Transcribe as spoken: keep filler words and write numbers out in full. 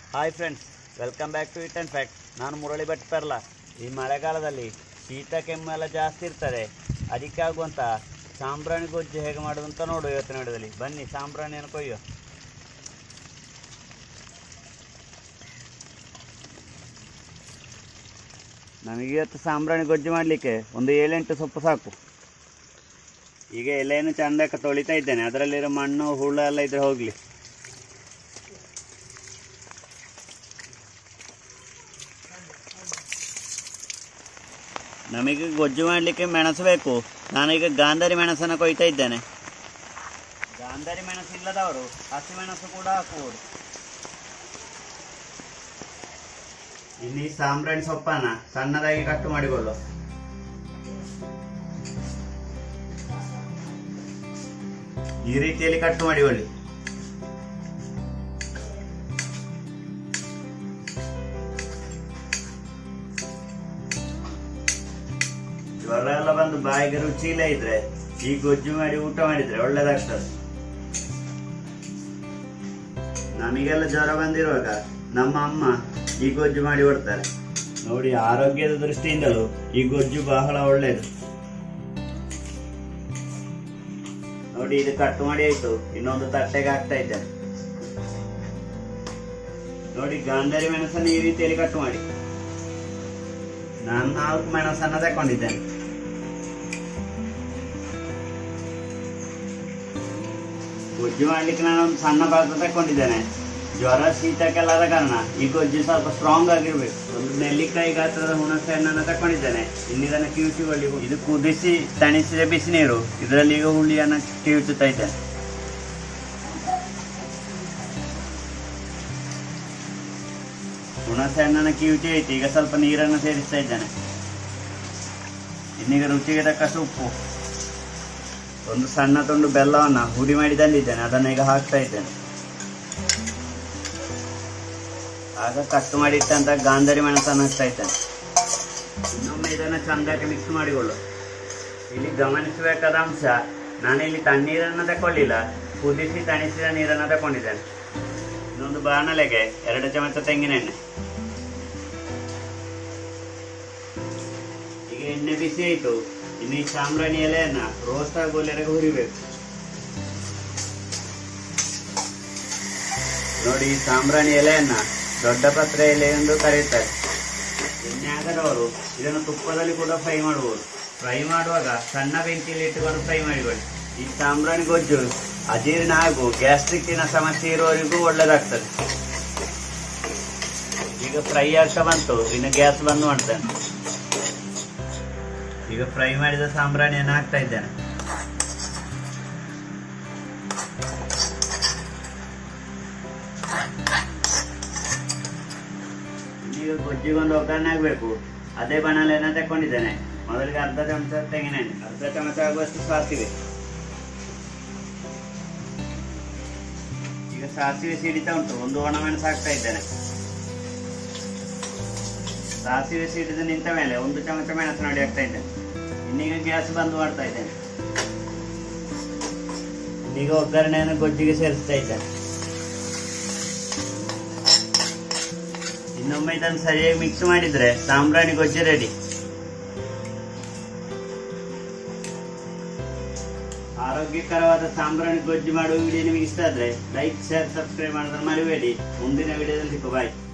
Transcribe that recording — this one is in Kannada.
Hi friends, welcome back to it and fact. ನಾನು ಮುರಳಿ ಭಟ್ ಪೆರ್ಲ. ಈ ಮಳೆಗಾಲದಲ್ಲಿ ಶೀತ ಕೆಮ್ಮೆಲ್ಲ ಜಾಸ್ತಿ ಇರ್ತದೆ. ಅದಕ್ಕಾಗುವಂಥ ಸಾಂಬ್ರಾಣಿ ಗೊಜ್ಜು ಹೇಗೆ ಮಾಡೋದು ಅಂತ ನೋಡು ಇವತ್ತಿನ ವಿಡಿಯೋದಲ್ಲಿ. ಬನ್ನಿ ಸಾಂಬ್ರಾಣಿಯನ್ನು ಕೊಯ್ಯೋ. ನಮಗೆ ಇವತ್ತು ಸಾಂಬ್ರಾಣಿ ಗೊಜ್ಜು ಮಾಡಲಿಕ್ಕೆ ಒಂದು ಏಳೆಂಟು ಸೊಪ್ಪು ಸಾಕು. ಈಗ ಎಲೆಯನ್ನು ಚೆಂದಕ್ಕೆ ತೊಳಿತಾ ಇದ್ದೇನೆ. ಅದರಲ್ಲಿರೋ ಮಣ್ಣು ಹುಳು ಎಲ್ಲ ಇದ್ರೆ ಹೋಗಲಿ. ನಮಗೆ ಗೊಜ್ಜು ಮಾಡಲಿಕ್ಕೆ ಮೆಣಸು ಬೇಕು. ನಾನೀಗ ಗಾಂಧಾರಿ ಮೆಣಸನ್ನು ಕೊಯ್ತಾ ಇದ್ದೇನೆ. ಗಾಂಧಾರಿ ಮೆಣಸು ಇಲ್ಲದವರು ಹಸಿಮೆಣಸು ಕೂಡ ಹಾಕುವುದು. ಇಲ್ಲಿ ಸಾಂಬ್ರಾಣಿ ಸೊಪ್ಪನ್ನ ಸಣ್ಣದಾಗಿ ಕಟ್ಟು ಮಾಡಿಕೊಳ್ಳು. ಈ ರೀತಿಯಲ್ಲಿ ಕಟ್ಟು ಮಾಡಿಕೊಳ್ಳಿ. ಜ್ವರ ಎಲ್ಲ ಬಂದು ಬಾಯಿಗೆ ರುಚಿ ಇಲ್ಲ ಇದ್ರೆ ಈ ಗೊಜ್ಜು ಮಾಡಿ ಊಟ ಮಾಡಿದ್ರೆ ಒಳ್ಳೇದಾಗ್ತದೆ. ನಮಗೆಲ್ಲ ಜ್ವರ ಬಂದಿರುವಾಗ ನಮ್ಮ ಅಮ್ಮ ಈ ಗೊಜ್ಜು ಮಾಡಿ ಕೊಡ್ತಾರೆ ನೋಡಿ. ಆರೋಗ್ಯದ ದೃಷ್ಟಿಯಿಂದಲೂ ಈ ಗೊಜ್ಜು ಬಹಳ ಒಳ್ಳೇದು ನೋಡಿ. ಇದು ಕಟ್ಟು ಮಾಡಿ ಆಯ್ತು. ಇನ್ನೊಂದು ತಟ್ಟೆಗೆ ಹಾಕ್ತಾ ಇದ್ದೇನೆ ನೋಡಿ. ಗಾಂಧಾರಿ ಮೆಣಸನ್ನು ಈ ರೀತಿಯಲ್ಲಿ ಕಟ್ಟು ಮಾಡಿ. ನಾನು ನಾಲ್ಕು ಮೆಣಸನ್ನ ತಕೊಂಡಿದ್ದೇನೆ. ಗೊಜ್ಜು ಮಾಡ್ಲಿಕ್ಕೆ ನಾನು ಒಂದು ಸಣ್ಣ ಪಾತ್ರ ತಕೊಂಡಿದ್ದೇನೆ. ಜ್ವರ ಶೀತಕ್ಕೆಲ್ಲದ ಕಾರಣ ಈ ಗೊಜ್ಜು ಸ್ವಲ್ಪ ಸ್ಟ್ರಾಂಗ್ ಆಗಿರ್ಬೇಕು. ಒಂದು ನೆಲ್ಲಿಕಾಯಿ ಗಾತ್ರದ ಹುಣಸೆ ಹಣ್ಣನ್ನು ತಕೊಂಡಿದ್ದೇನೆ. ಇನ್ನಿದನ್ನು ಕಿವುಚಿಕೊಳ್ಳಿ. ಇದು ಕುದಿಸಿ ತಣಿಸಿದ ಬಿಸಿ ನೀರು. ಇದರಲ್ಲಿ ಈಗ ಹುಳಿಯನ್ನು ಕಿವುಚುತ್ತಾ ಇದ್ದೇನೆ. ಹುಣಸೆ ಹಣ್ಣನ್ನು ಕಿವುಚಿ ಐತಿ. ಈಗ ಸ್ವಲ್ಪ ನೀರನ್ನು ಸೇರಿಸ್ತಾ ಇದ್ದೇನೆ. ಇನ್ನೀಗ ರುಚಿಗೆ ತಕ್ಕಷ್ಟು ಉಪ್ಪು, ಒಂದು ಸಣ್ಣ ತುಂಡು ಬೆಲ್ಲವನ್ನು ಹುಡಿ ಮಾಡಿ ತಂದಿದ್ದೇನೆ. ಅದನ್ನು ಈಗ ಹಾಕ್ತಾ ಇದ್ದೇನೆ. ಆಗ ಕಟ್ಟು ಮಾಡಿ ಇಟ್ಟಂತ ಗಾಂಧಾರಿ ಮೆಣಸನ್ನು ಹಾಕ್ತಾ ಇದ್ದೇನೆ. ಇನ್ನೊಮ್ಮೆ ಇದನ್ನು ಚಂದಕ್ಕೆ ಮಿಕ್ಸ್ ಮಾಡಿಕೊಳ್ಳು. ಇಲ್ಲಿ ಗಮನಿಸಬೇಕಾದ ಅಂಶ, ನಾನಿಲ್ಲಿ ತಣ್ಣೀರನ್ನು ತಕೊಳ್ಳಿಲ್ಲ, ಕುದಿಸಿ ತಣಿಸಿದ ನೀರನ್ನು ತಕೊಂಡಿದ್ದೇನೆ. ಇನ್ನೊಂದು ಬಾಣಲೆಗೆ ಎರಡು ಚಮಚ ತೆಂಗಿನೆಣ್ಣೆ. ಈಗ ಎಣ್ಣೆ ಬಿಸಿ ಆಯಿತು. ಇನ್ನು ಈ ಸಾಂಬ್ರಾಣಿ ಎಲೆಯನ್ನ ರೋಸ್ಟ್ ಆಗುವವರೆಗೆ ಹುರಿಬೇಕು ನೋಡಿ. ಈ ಸಾಂಬ್ರಾಣಿ ಎಲೆಯನ್ನ ದೊಡ್ಡ ಪತ್ರೆ ಎಲೆ ಎಂದು ಕರೆಯುತ್ತಾರೆ. ಎಣ್ಣೆ ಆಗದವರು ಇದನ್ನು ತುಪ್ಪದಲ್ಲಿ ಕೂಡ ಫ್ರೈ ಮಾಡಬಹುದು. ಫ್ರೈ ಮಾಡುವಾಗ ಸಣ್ಣ ಬೆಂಕಿಯಲ್ಲಿ ಇಟ್ಟುಕೊಂಡು ಫ್ರೈ ಮಾಡಿಕೊಳ್ಳಿ. ಈ ಸಾಂಬ್ರಾಣಿ ಗೊಜ್ಜು ಅಜೀರ್ಣ ಹಾಗೂ ಗ್ಯಾಸ್ಟ್ರಿಕ್ಕಿನ ಸಮಸ್ಯೆ ಇರುವವರಿಗೂ ಒಳ್ಳೆದಾಗ್ತದೆ. ಈಗ ಫ್ರೈ ಆಗ್ತಾ ಬಂತು. ಇನ್ನು ಗ್ಯಾಸ್ ಬಂದ್ ಮಾಡ್ತೇನೆ. ಈಗ ಫ್ರೈ ಮಾಡಿದ ಸಾಂಬ್ರಾಣಿಯನ್ನು ಹಾಕ್ತಾ ಇದ್ದೇನೆ. ಈಗ ಗೊಜ್ಜಿಗೊಂದು ಒಗ್ಗರಣೆ ಆಗ್ಬೇಕು. ಅದೇ ಬಾಣಲೆಯನ್ನು ತಕೊಂಡಿದ್ದೇನೆ. ಮೊದಲಿಗೆ ಅರ್ಧ ಚಮಚ ತೆಂಗಿನೆಣ್ಣೆ, ಅರ್ಧ ಚಮಚ ಆಗುವಷ್ಟು ಸಾಸಿವೆ. ಈಗ ಸಾಸಿವೆ ಸಿಡಿತಾ ಉಂಟು. ಒಂದು ಒಣಮೆಣಸು ಹಾಕ್ತಾ ಇದ್ದೇನೆ. ಸಾಸಿವೆ ಸಿಡಿದು ನಿಂತ ಮೇಲೆ ಒಂದು ಚಮಚ ಮೆಣಸು ನೋಡಿ ಹಾಕ್ತಾ ಇದ್ದೇನೆ. ಇನ್ನೀಗ ಗ್ಯಾಸ್ ಬಂದ್ ಮಾಡ್ತಾ ಇದ್ದೇನೆ. ಇನ್ನೀಗ ಒಗ್ಗರಣೆಯನ್ನು ಗೊಜ್ಜಿಗೆ ಸೇರಿಸ್ತಾ ಇದ್ದೇನೆ. ಇನ್ನೊಮ್ಮೆ ಇದನ್ನು ಸರಿಯಾಗಿ ಮಿಕ್ಸ್ ಮಾಡಿದ್ರೆ ಸಾಂಬ್ರಾಣಿ ಗೊಜ್ಜು ರೆಡಿ. ಆರೋಗ್ಯಕರವಾದ ಸಾಂಬ್ರಾಣಿ ಗೊಜ್ಜು ಮಾಡುವ ವಿಡಿಯೋ ನಿಮಗೆ ಇಷ್ಟ ಆದ್ರೆ ಲೈಕ್, ಶೇರ್, ಸಬ್ಸ್ಕ್ರೈಬ್ ಮಾಡೋದನ್ನು ಮರಿಬೇಡಿ. ಮುಂದಿನ ವಿಡಿಯೋದಲ್ಲಿ ಸಿಕ್ಕು. ಬಾಯ್.